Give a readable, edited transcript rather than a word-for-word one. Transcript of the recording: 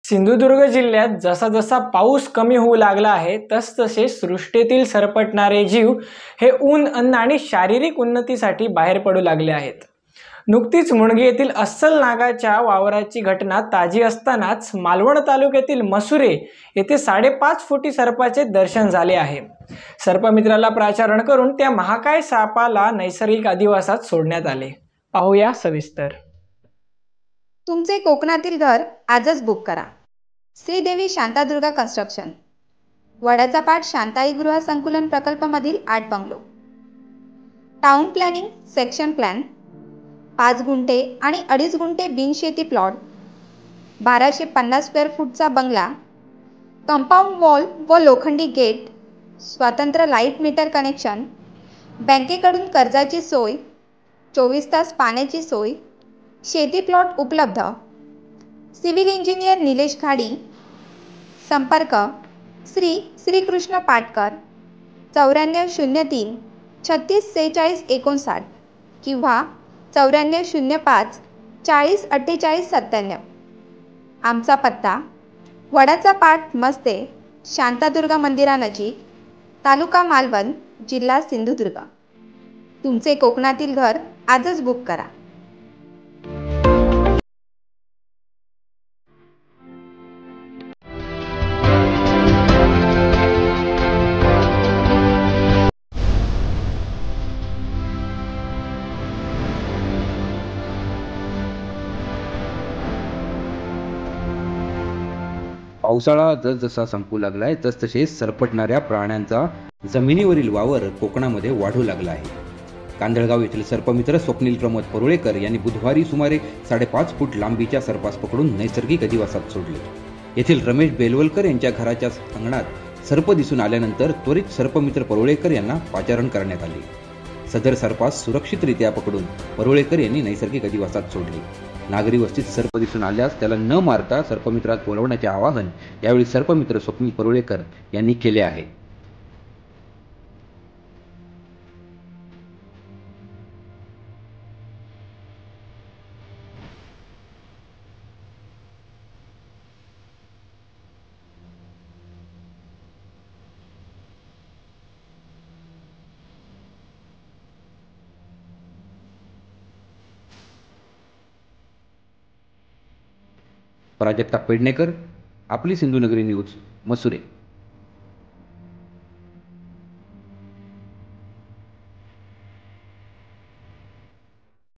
सिंधुदुर्ग जिल्ह्यात जसा जसा पाऊस कमी होऊ लागला आहे तसतसे सृष्टीतील सरपटणारे जीव हे ऊन, अन्न आणि शारीरिक उन्नतीसाठी बाहेर पडू लागले आहेत। नुकतीच मुणगी येथील अस्सल नागाच्या वावराची घटना ताजी असतानाच मालवण तालुक्यातील मसुरे येथे 5.5 फुटी सर्पाचे दर्शन झाले आहे। सर्पमित्राला प्राचारण करून त्या महाकाय सापाला नैसर्गिक अधिवासात सोडण्यात आले। पाहूया सविस्तर। तुमचे कोकणातील घर आजच बुक करा। श्रीदेवी शांतादुर्गा कन्स्ट्रक्शन, वडाचा पाट शांताई गृह संकुलन प्रकल्पामधील 8 bungalow, town planning section plan, 5 गुंठे आणि 2.5 गुंठे बिनशेती प्लॉट, 1250 स्क्वेअर फूटचा बंगला, कंपाऊंड वॉल व लोखंडी गेट, स्वतंत्र लाईट मीटर कनेक्शन, बँकेकडून कर्जाची सोय, 24 तास पाण्याची सोय, शेती प्लॉट उपलब्ध। Civil engineer Nilesh Ghadi. संपर्क श्री श्रीकृष्ण पाटकर 9403 36 46 59 किंवा 9405 40 48 97। आमचा पत्ता वडाचा पाट मस्ते, शांतादुर्गा मंदिरानजीक, तालुका मालवण, जिल्हा सिंधुदुर्ग। तुमचे कोकणातील घर आजच बुक करा। पावसाळा जसजसा संपू लागलाय तसतसे सरपटणाऱ्या प्राण्यांचा जमिनीवरील वावर कोकणामध्ये वाढू लागला आहे। कांदळगाव येथील सर्पमित्र स्वप्नील प्रमोद परुळेकर यांनी बुधवारी सुमारे 5.5 फूट लांबीच्या सर्पास पकडून नैसर्गिक अधिवासात सोडले। येथील रमेश बेलवलकर यांच्या घराच्या अंगणात सर्प दिसून आल्यानंतर त्वरित सर्पमित्र परुळेकर यांना पाचारण करण्यात आले। सदर सर्पास सुरक्षितरित्या पकडून परुळेकर यांनी नैसर्गिक अधिवासात सोडले। नागरी वस्तीत सर्प दिसून आल्यास त्याला न मारता सर्पमित्रात बोलवण्याचे आवाहन यावेळी सर्पमित्र स्वप्नील परुळेकर यांनी केले आहे। प्राजक्ता पेडणेकर, आपली सिंधुनगरी न्यूज, मसुरे।